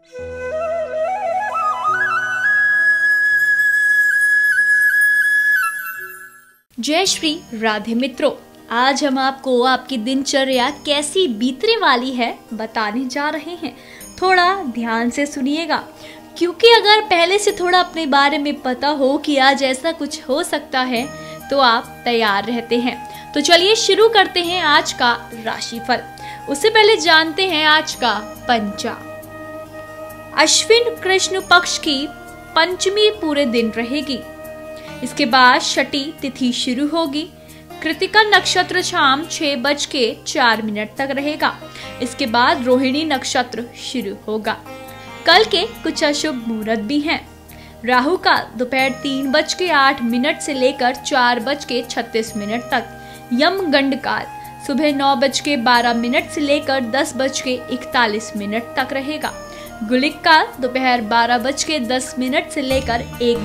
जय श्री राधे मित्रों, आज हम आपको आपकी दिनचर्या कैसी बीतने वाली है बताने जा रहे हैं। थोड़ा ध्यान से सुनिएगा, क्योंकि अगर पहले से थोड़ा अपने बारे में पता हो कि आज ऐसा कुछ हो सकता है तो आप तैयार रहते हैं। तो चलिए शुरू करते हैं आज का राशिफल। उससे पहले जानते हैं आज का पंचांग। अश्विन कृष्ण पक्ष की पंचमी पूरे दिन रहेगी। इसके बाद छठी तिथि शुरू होगी। कृतिका नक्षत्र शाम 6:04 तक रहेगा। इसके बाद रोहिणी नक्षत्र शुरू होगा। कल के कुछ अशुभ मुहूर्त भी हैं। राहु का दोपहर 3:08 से लेकर 4:36 तक। यमगंड काल सुबह 9:12 से लेकर 10:41 तक रहेगा। गुलिक काल दोपहर 12:10 से लेकर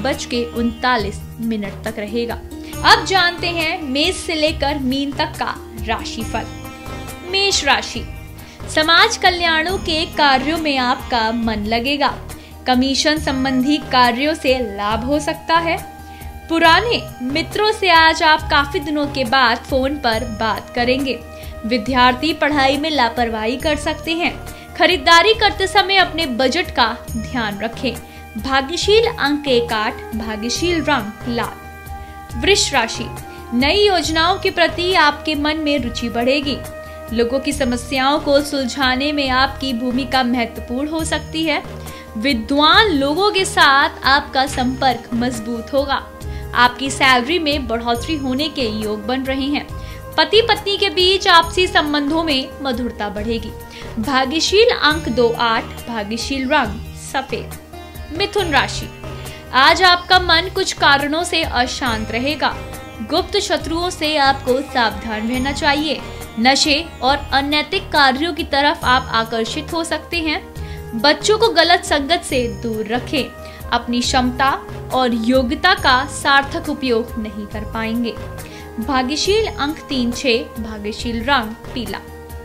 1:39 तक रहेगा। अब जानते हैं मेष से लेकर मीन तक का राशिफल। मेष राशि, समाज कल्याणों के कार्यों में आपका मन लगेगा। कमीशन संबंधी कार्यों से लाभ हो सकता है। पुराने मित्रों से आज आप काफी दिनों के बाद फोन पर बात करेंगे। विद्यार्थी पढ़ाई में लापरवाही कर सकते हैं। खरीदारी करते समय अपने बजट का ध्यान रखें। भाग्यशील अंक 8, भाग्यशील रंग लाल। वृष राशि, नई योजनाओं के प्रति आपके मन में रुचि बढ़ेगी। लोगों की समस्याओं को सुलझाने में आपकी भूमिका महत्वपूर्ण हो सकती है। विद्वान लोगों के साथ आपका संपर्क मजबूत होगा। आपकी सैलरी में बढ़ोतरी होने के योग बन रहे हैं। पति पत्नी के बीच आपसी संबंधों में मधुरता बढ़ेगी। भाग्यशील अंक 2, 8, भाग्यशील रंग सफेद। मिथुन राशि, आज आपका मन कुछ कारणों से अशांत रहेगा। गुप्त शत्रुओं से आपको सावधान रहना चाहिए। नशे और अनैतिक कार्यों की तरफ आप आकर्षित हो सकते हैं। बच्चों को गलत संगत से दूर रखें। अपनी क्षमता और योग्यता का सार्थक उपयोग नहीं कर पाएंगे। भाग्यशील अंक 3, 6, भाग्यशील रंग पीला।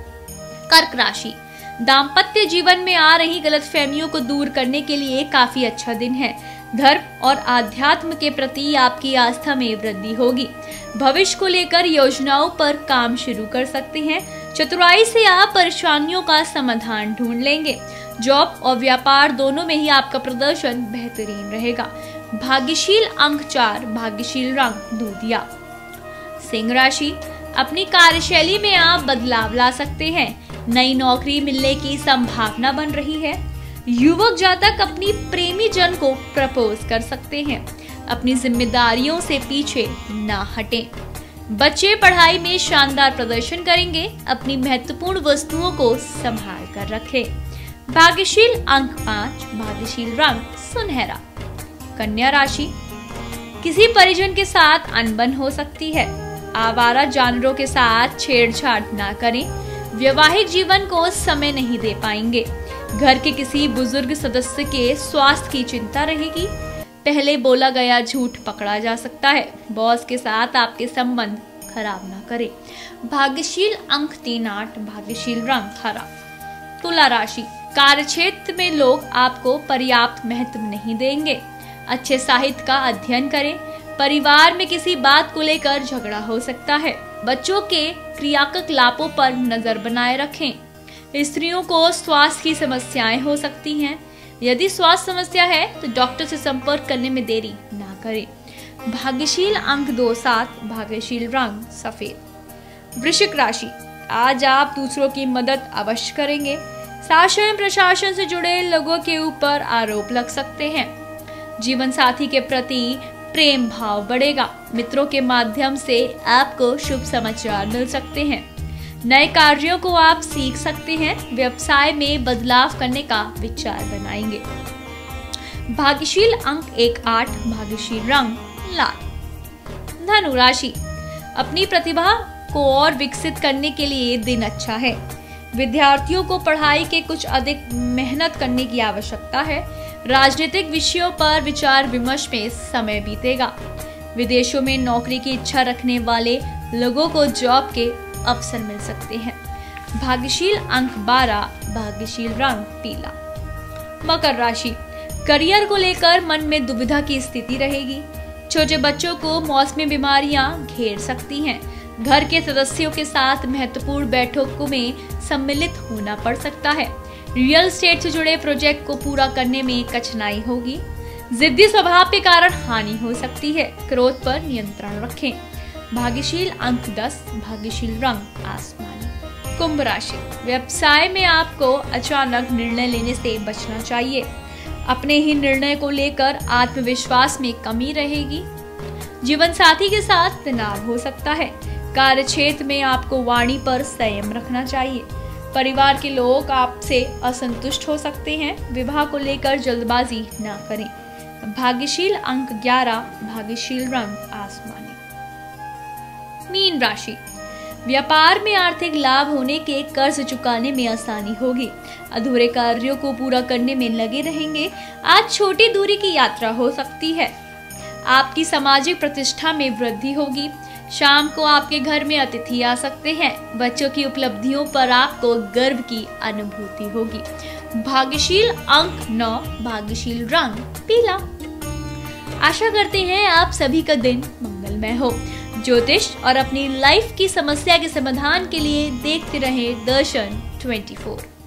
कर्क राशि, दाम्पत्य जीवन में आ रही गलतफहमियों को दूर करने के लिए काफी अच्छा दिन है। धर्म और आध्यात्म के प्रति आपकी आस्था में वृद्धि होगी। भविष्य को लेकर योजनाओं पर काम शुरू कर सकते हैं। चतुराई से आप परेशानियों का समाधान ढूंढ लेंगे। जॉब और व्यापार दोनों में ही आपका प्रदर्शन बेहतरीन रहेगा। भाग्यशील अंक 4, भाग्यशील रंग दूधिया। सिंह राशि, अपनी कार्यशैली में आप बदलाव ला सकते हैं। नई नौकरी मिलने की संभावना बन रही है। युवक जातक अपनी प्रेमी जन को प्रपोज कर सकते हैं। अपनी जिम्मेदारियों से पीछे ना हटें। बच्चे पढ़ाई में शानदार प्रदर्शन करेंगे। अपनी महत्वपूर्ण वस्तुओं को संभाल कर रखें। भाग्यशील अंक 5, भाग्यशील रंग सुनहरा। कन्या राशि, किसी परिजन के साथ अनबन हो सकती है। आवारा जानवरों के साथ छेड़छाड़ ना करें। वैवाहिक जीवन को समय नहीं दे पाएंगे। घर के किसी बुजुर्ग सदस्य के स्वास्थ्य की चिंता रहेगी। पहले बोला गया झूठ पकड़ा जा सकता है। बॉस के साथ आपके संबंध खराब ना करें। भाग्यशील अंक 3, 8, भाग्यशील रंग हरा। तुला राशि, कार्यक्षेत्र में लोग आपको पर्याप्त महत्व नहीं देंगे। अच्छे साहित्य का अध्ययन करें। परिवार में किसी बात को लेकर झगड़ा हो सकता है। बच्चों के क्रियाकलापों पर नजर बनाए रखें। स्त्रियों को स्वास्थ्य की समस्याएं हो सकती हैं। यदि स्वास्थ्य समस्या है तो डॉक्टर से संपर्क करने में देरी ना करें। भाग्यशील अंक 2, 7, भाग्यशील रंग सफेद। वृश्चिक राशि, आज आप दूसरों की मदद अवश्य करेंगे। शासन प्रशासन से जुड़े लोगों के ऊपर आरोप लग सकते हैं। जीवन साथी के प्रति प्रेम भाव बढ़ेगा। मित्रों के माध्यम से आपको शुभ समाचार मिल सकते हैं। नए कार्यों को आप सीख सकते हैं। व्यवसाय में बदलाव करने का विचार बनाएंगे। भाग्यशील अंक 1, 8, भाग्यशील रंग लाल। धनु राशि, अपनी प्रतिभा को और विकसित करने के लिए दिन अच्छा है। विद्यार्थियों को पढ़ाई के कुछ अधिक मेहनत करने की आवश्यकता है। राजनीतिक विषयों पर विचार विमर्श में समय बीतेगा। विदेशों में नौकरी की इच्छा रखने वाले लोगों को जॉब के अवसर मिल सकते हैं। भाग्यशील अंक 12, भाग्यशील रंग पीला। मकर राशि, करियर को लेकर मन में दुविधा की स्थिति रहेगी। छोटे बच्चों को मौसमी बीमारियां घेर सकती हैं। घर के सदस्यों के साथ महत्वपूर्ण बैठकों में सम्मिलित होना पड़ सकता है। रियल एस्टेट से जुड़े प्रोजेक्ट को पूरा करने में कठिनाई होगी। जिद्दी स्वभाव के कारण हानि हो सकती है। क्रोध पर नियंत्रण रखें। भाग्यशील अंक 10, भाग्यशील रंग आसमानी। कुंभ राशि, व्यवसाय में आपको अचानक निर्णय लेने से बचना चाहिए। अपने ही निर्णय को लेकर आत्मविश्वास में कमी रहेगी। जीवन साथी के साथ तनाव हो सकता है। कार्य क्षेत्र में आपको वाणी पर संयम रखना चाहिए। परिवार के लोग आपसे असंतुष्ट हो सकते हैं। विवाह को लेकर जल्दबाजी न करें। भाग्यशील अंक 11, भाग्यशील रंग आसमानी। मीन राशि, व्यापार में आर्थिक लाभ होने के कर्ज चुकाने में आसानी होगी। अधूरे कार्यों को पूरा करने में लगे रहेंगे। आज छोटी दूरी की यात्रा हो सकती है। आपकी सामाजिक प्रतिष्ठा में वृद्धि होगी। शाम को आपके घर में अतिथि आ सकते हैं। बच्चों की उपलब्धियों पर आपको गर्व की अनुभूति होगी। भाग्यशील अंक 9, भाग्यशील रंग पीला। आशा करते हैं आप सभी का दिन मंगलमय हो। ज्योतिष और अपनी लाइफ की समस्या के समाधान के लिए देखते रहें दर्शन 24।